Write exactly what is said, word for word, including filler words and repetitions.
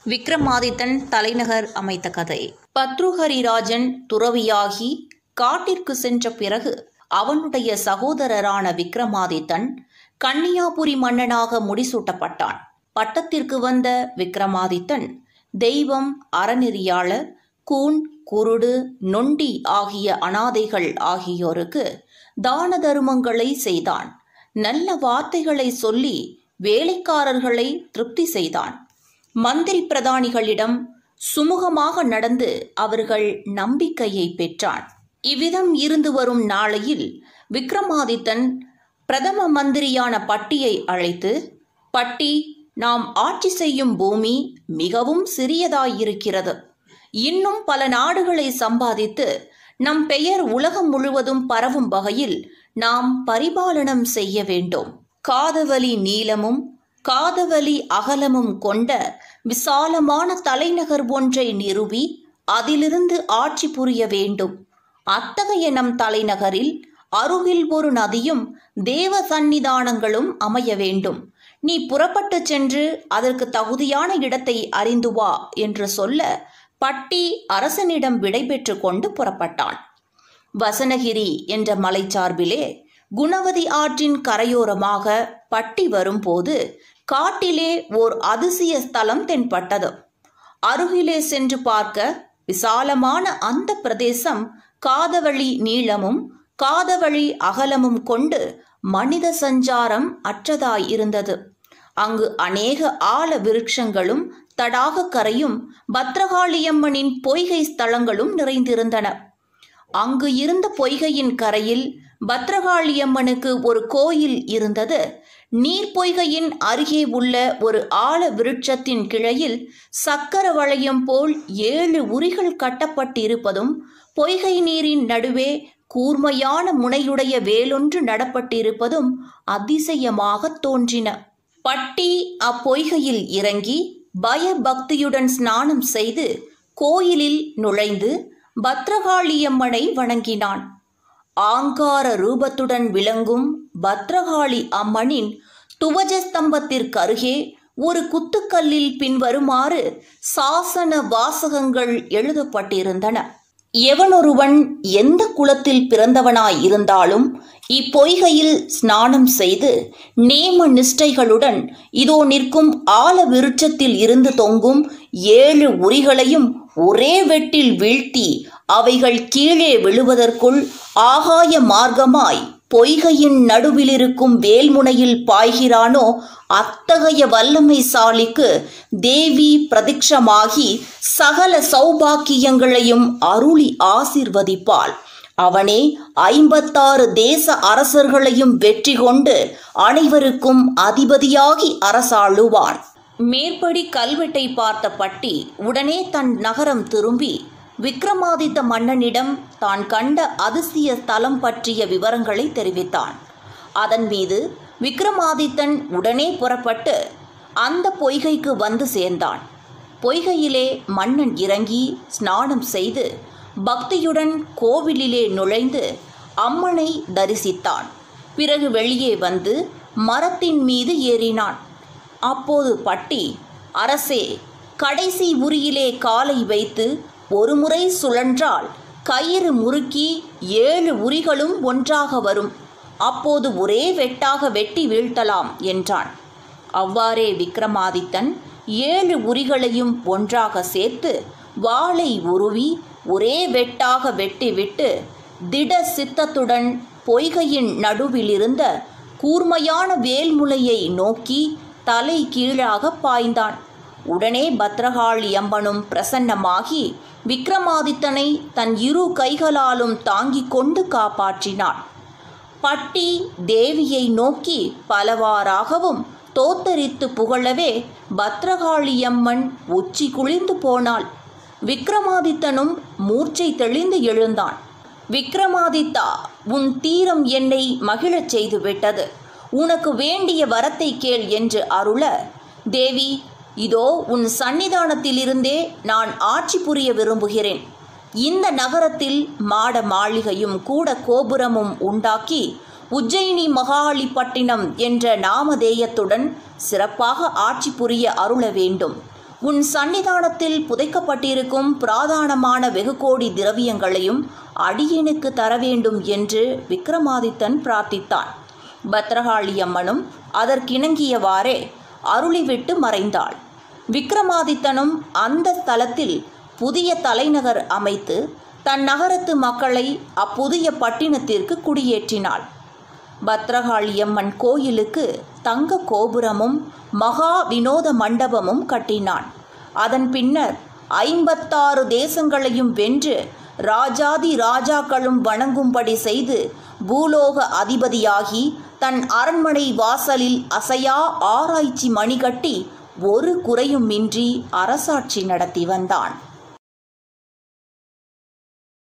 விக்ரமாதித்தன் தலைநகர் அமைத்த கதை. பத்ருஹரிராஜன் துறவியாகி காட்டிற்கு சென்ற பிறகு அவனுடைய சகோதரரான விக்ரமாதித்தன் கன்னியாபுரி மன்னனாக முடிசூட்டப்பட்டான். பட்டத்திற்கு வந்த விக்ரமாதித்தன் தெய்வம், அறநெறியாளர், கூன், குருடு, நொண்டி ஆகிய அனாதைகள் ஆகியோருக்கு தான தருமங்களை செய்தான். நல்ல வார்த்தைகளை சொல்லி வேலைக்காரர்களை திருப்தி செய்தான். மந்திரி பிரதானிகளிடம் சுமூகமாக நடந்து அவர்கள் நம்பிக்கையை பெற்றான். இவ்விதம் இருந்து வரும் நாளையில் விக்ரமாதித்தன் பிரதம மந்திரியான பட்டியை அழைத்து, பட்டி, நாம் ஆட்சி செய்யும் பூமி மிகவும் சிறியதாயிருக்கிறது. இன்னும் பல நாடுகளை சம்பாதித்து நம் பெயர் உலகம் முழுவதும் பரவும் வகையில் நாம் பரிபாலனம் செய்ய வேண்டும். காதவலி நீளமும் காதவலி அகலமும் கொண்ட விசாலமான தலைநகர் ஒன்றை நிறுவி அதிலிருந்து ஆட்சி புரிய வேண்டும். அத்தகைய நம் தலைநகரில் அருகில் ஒரு நதியும் தேவ சந்நிதானங்களும் அமைய வேண்டும். நீ புறப்பட்டு சென்று அதற்கு தகுதியான இடத்தை அறிந்து வா என்று சொல்ல பட்டி அரசனிடம் விடை பெற்று கொண்டு புறப்பட்டான். வசனகிரி என்ற மலைச்சார்பிலே குணவதி ஆற்றின் கரையோரமாக பட்டி வரும்போது காட்டிலே ஓர் அதிசய ஸ்தலம் தென்பட்டது. அருகிலே சென்று பார்க்க விசாலமான அந்த பிரதேசம் காதவழி நீளமும் காதவழி அகலமும் கொண்டு மனித சஞ்சாரம் அற்றதாயிருந்தது. அங்கு அநேக ஆல விருட்சங்களும் தடாக கரையும் பத்ரகாளியம்மனின் பொய்கை ஸ்தலங்களும் நிறைந்திருந்தன. அங்கு இருந்த பொய்கையின் கரையில் பத்ரகாளியம்மனுக்கு ஒரு கோயில் இருந்தது. நீர் பொய்கையின் அருகே உள்ள ஒரு ஆல விருட்சத்தின் கிளையில் சக்கர வளையம் போல் ஏழு உரிகள் கட்டப்பட்டிருப்பதும் பொய்கை நீரின் நடுவே கூர்மையான முனையுடைய வேலொன்று நடப்பட்டிருப்பதும் அதிசயமாக தோன்றின. பட்டி அப்பொய்கையில் இறங்கி பயபக்தியுடன் ஸ்நானம் செய்து கோயிலில் நுழைந்து பத்ரகாளியம்மனை வணங்கினான். ஆங்கார ரூபத்துடன் விளங்கும் பத்ரகாளி அம்மனின் துவஜஸ்தம்பத்திற்கருகே ஒரு குத்துக்கல்லில் பின்வருமாறு சாசன வாசகங்கள் எழுதப்பட்டிருந்தன. எவனொருவன் எந்த குலத்தில் பிறந்தவனாயிருந்தாலும் இப்பொய்கையில் ஸ்நானம் செய்து நேம நிஷ்டைகளுடன் இதோ நிற்கும் ஆல விருட்சத்தில் இருந்து தொங்கும் ஏழு உரிகளையும் ஒரே வெட்டில் வீழ்த்தி அவைகள் கீழே விழுவதற்குள் ஆகாய மார்க்கமாய் பொய்கையின் நடுவிலிருக்கும் வேல்முனையில் பாய்கிறானோ அத்தகைய வல்லமைசாலிக்கு தேவி பிரதிக்ஷமாகி சகல சௌபாக்கியங்களையும் அருளி ஆசீர்வதிப்பாள். அவனே ஐம்பத்தாறு தேச அரசர்களையும் வெற்றி கொண்டு அனைவருக்கும் அதிபதியாகி அரசாளுவான். மேற்படி கல்வெட்டை பார்த்த பட்டி உடனே தன் நகரம் திரும்பி விக்ரமாதித்த மன்னனிடம் தான் கண்ட அதிசய ஸ்தலம் பற்றிய விவரங்களை தெரிவித்தான். அதன் மீது விக்ரமாதித்தன் உடனே புறப்பட்டு அந்த பொய்கைக்கு வந்து சேர்ந்தான். பொய்கையிலே மன்னன் இறங்கி ஸ்நானம் செய்து பக்தியுடன் கோவிலிலே நுழைந்து அம்மனை தரிசித்தான். பிறகு வெளியே வந்து மரத்தின் மீது ஏறினான். அப்போது பட்டி, அரசே, கடைசி உரியிலே காலை வைத்து ஒரு முறை சுழன்றால் கயிறு முறுக்கி ஏழு உரிகளும் ஒன்றாக வரும். அப்போது ஒரே வெட்டாக வெட்டி வீழ்த்தலாம் என்றான். அவ்வாறே விக்ரமாதித்தன் ஏழு உரிகளையும் ஒன்றாக சேர்த்து வாளை உருவி ஒரே வெட்டாக வெட்டிவிட்டு திட சித்தத்துடன் பொய்கையின் நடுவிலிருந்த கூர்மையான வேல்முலையை நோக்கி தலை கீழாக பாய்ந்தான். உடனே பத்ரகாளி அம்மனும் பிரசன்னமாகி விக்ரமாதித்தனை தன் இரு கைகளாலும் தாங்கிக் கொண்டு காப்பாற்றினாள். பட்டி தேவியை நோக்கி பலவாறாகவும் தோத்தரித்து புகழவே பத்ரகாளியம்மன் உச்சி குளிர்ந்து போனாள். விக்ரமாதித்தனும் மூர்ச்சை தெளிந்து எழுந்தான். விக்ரமாதித்தா, உன் தீரம் என்னை மகிழச் செய்துவிட்டது. உனக்கு வேண்டிய வரத்தை கேள் என்று அருள, தேவி, இதோ உன் சன்னிதானத்திலிருந்தே நான் ஆட்சி புரிய விரும்புகிறேன். இந்த நகரத்தில் மாட மாளிகையும் கூட கோபுரமும் உண்டாக்கி உஜ்ஜயினி மகாளிப்பட்டினம் என்ற நாமதேயத்துடன் சிறப்பாக ஆட்சி புரிய அருள வேண்டும். உன் சன்னிதானத்தில் புதைக்கப்பட்டிருக்கும் பிராதானமான வெகு கோடி திரவியங்களையும் அடியேனுக்கு தர வேண்டும் என்று விக்ரமாதித்தன் பிரார்த்தித்தான். பத்ரகாளி அம்மனும் அதற்கிணங்கியவாறே அருளிவிட்டு மறைந்தாள். விக்ரமாதித்தனும் அந்த ஸ்தலத்தில் புதிய தலைநகர் அமைத்து தன் நகரத்து மக்களை அப்புதிய பட்டினத்திற்கு குடியேற்றினாள். பத்ரகாளியம்மன் கோயிலுக்கு தங்க கோபுரமும் மகா வினோத மண்டபமும் கட்டினான். அதன் பின்னர் ஐம்பத்தாறு தேசங்களையும் வென்று ராஜாதி ராஜாக்களும் வணங்கும்படி செய்து பூலோக அதிபதியாகி தன் அரண்மனை வாசலில் அசையா ஆராய்ச்சி மணி கட்டி ஒரு குறையுமின்றி அரசாட்சி நடத்தி வந்தான்.